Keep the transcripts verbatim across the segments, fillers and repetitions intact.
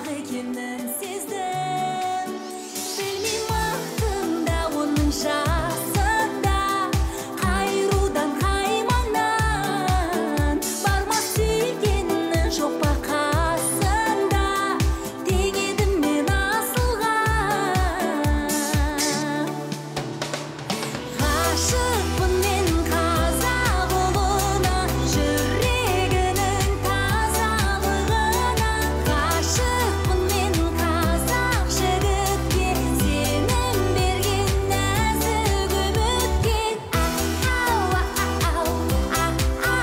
екенін сездім. Білмей мақтымда оның жасында, қайрудан қаймаңнан, барма сүйгенің жоқ па қасында, теңедім мен асылға. Ғашықпын мен қазақ ұлына, жүрегінің тазалығына. Ғашықпын мен қазақ жігітке, сенім берген нәзік үмітке. Ау, ау, ау, ау,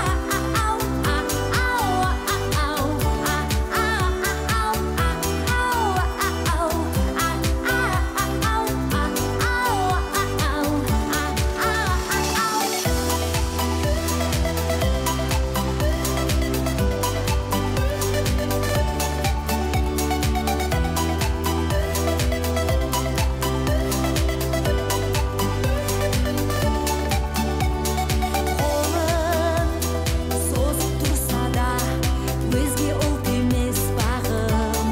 қолын созып тұрса да, өзге ұлт емес бағым.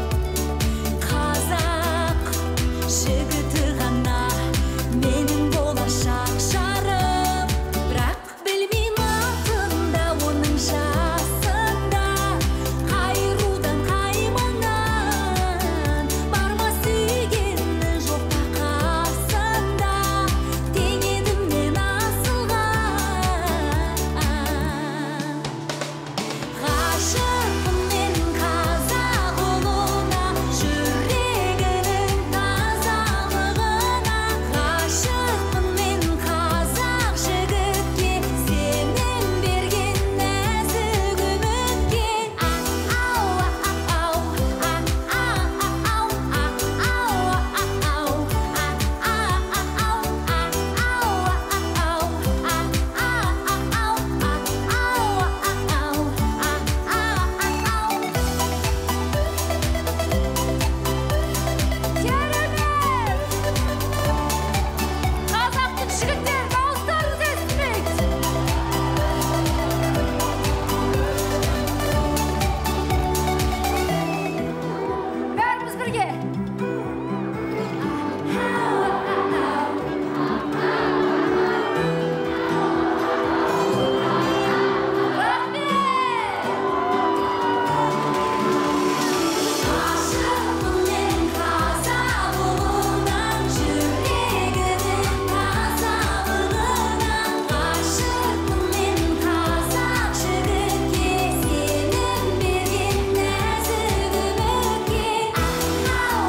Қазақ жігіті ғана менің болашақ жарым. Бірақ білмеймін алтында оның жасында, қайрудан қаймаңнан, барма сүйгенің жоқ па қасында, теңедім мен асылға. Ғашықпын мен қазақ ұлына, жүрегінің тазалығына. Ғашықпын мен қазақ жігітке, сенім берген нәзік үмітке. Ау, ау, ау, қазақтың жігіттері дауыстарыңыз естілмейді. Бәріміз бірге. Ғашықпын мен қазақ ұлына, жүрегінің тазалығына. Ғашықпын мен қазақ жігітке, сенім берген нәзік үмітке. Ау,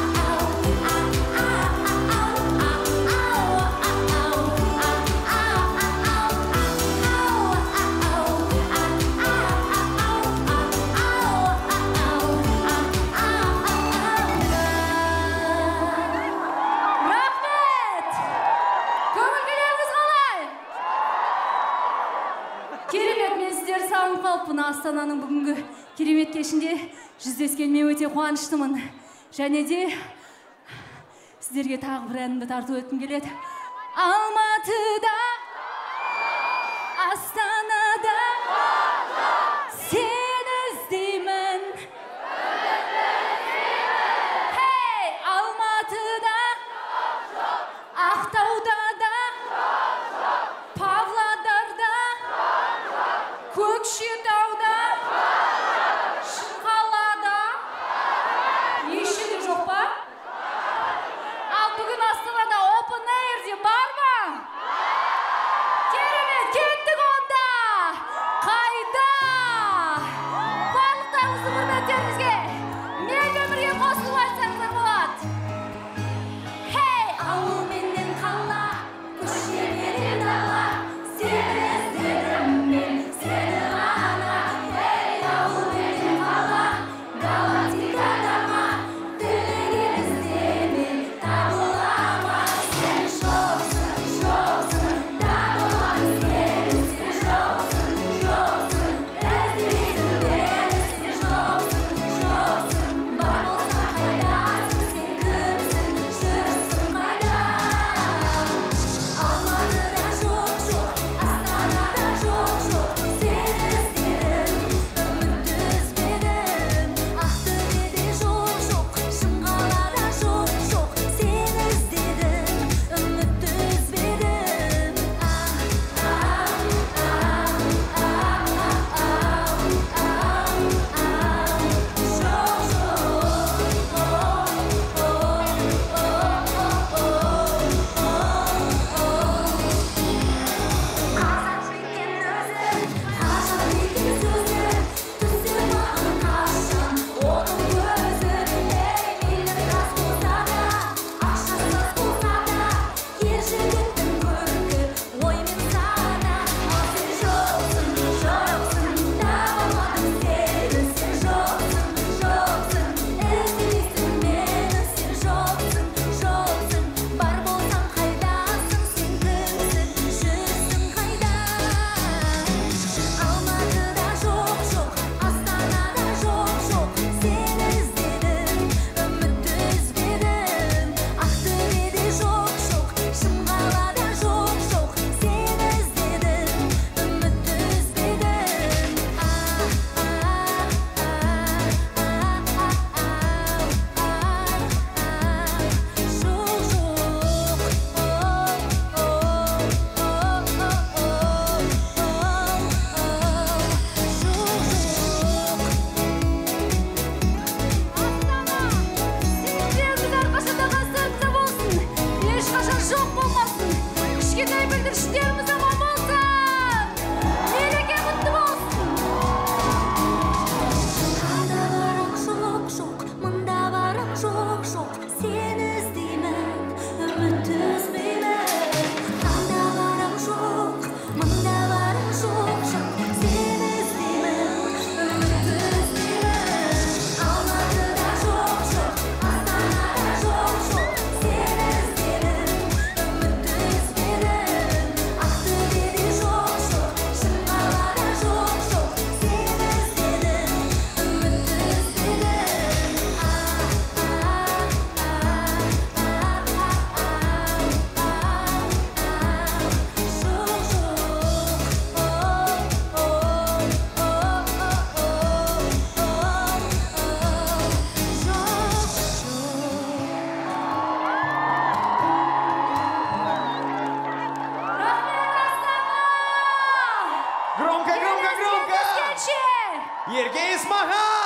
рахмет! Көңіл-күйіңіз қалай? Керемет, мен сіздерді сағынып қалыппын. Астананың бүгінгі керемет кешінде жүздескеніме өте қуаныштымын. Және де сіздерге тағы бір әнімді тарту еткім келеді. Алматыда, Астанада сені іздеймін. Хей, Алматыда, Ақтауда да, Павлодарда, Көкшетауда, Шымқалада, еші де жоқ па? Ал бүгін Астанада Open Air'де бар ма? Керемет, кеттік онда! Қайда? Барлықтарыңызды құрметтеріңізге менімен бірге қосылып айтсаңыздар болады. Хей, ауыл менен қала, көше менен дала, сені іздедім мен, сені ғана. Хей, ауыл менен қала, галактикада ма, тілеген іздеме, табыла ма. Сен жоқсың, жоқсың, табыламыз сені. Сен жоқсың, жоқсың, іздемейді мені. Сен жоқсың, жоқсың. Громко, громко, громко! Ерге Исмахан!